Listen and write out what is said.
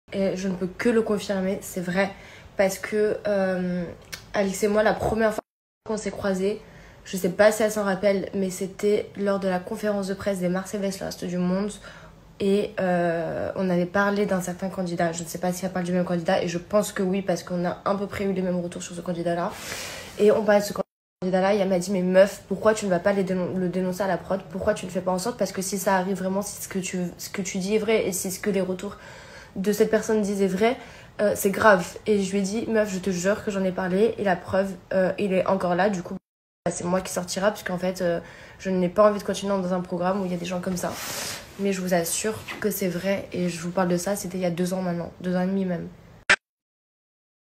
Et je ne peux que le confirmer, c'est vrai. Parce que Alix et moi, la première fois qu'on s'est croisés, je sais pas si elle s'en rappelle, mais c'était lors de la conférence de presse des Mercedes Last du Monde. Et on avait parlé d'un certain candidat. Je ne sais pas si elle parle du même candidat. Et je pense que oui, parce qu'on a à peu près eu les mêmes retours sur ce candidat-là. Et on parlait de ce candidat-là. Et elle m'a dit, mais meuf, pourquoi tu ne vas pas le dénoncer à la prod? Pourquoi tu ne fais pas en sorte? Parce que si ça arrive vraiment, si ce que tu dis est vrai et si ce que les retours de cette personne disent est vrai, c'est grave. Et je lui ai dit, meuf, je te jure que j'en ai parlé. Et la preuve, il est encore là. Du coup, c'est moi qui sortira. Parce qu'en fait, je n'ai pas envie de continuer dans un programme où il y a des gens comme ça. Mais je vous assure que c'est vrai. Et je vous parle de ça, c'était il y a 2 ans maintenant. 2 ans et demi même.